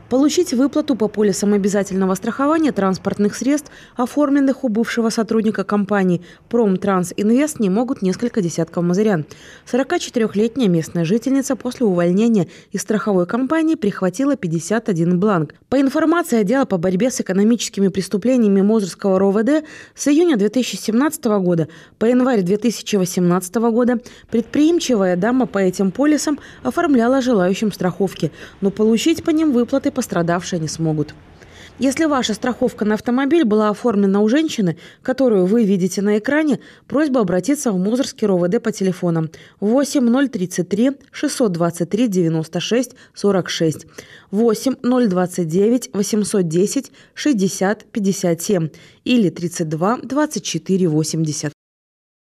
Получить выплату по полисам обязательного страхования транспортных средств, оформленных у бывшего сотрудника компании «Промтрансинвест», не могут несколько десятков мазырян. 44-летняя местная жительница после увольнения из страховой компании прихватила 51 бланк. По информации отдела по борьбе с экономическими преступлениями Мозырского РОВД, с июня 2017 года по январь 2018 года предприимчивая дама по этим полисам оформляла желающим страховки, но получить по ним выплаты пострадавшие не смогут. Если ваша страховка на автомобиль была оформлена у женщины, которую вы видите на экране, просьба обратиться в Мозырский РОВД по телефонам 8 033 623 96 46, 8 029 810 60 57 или 32 24 80.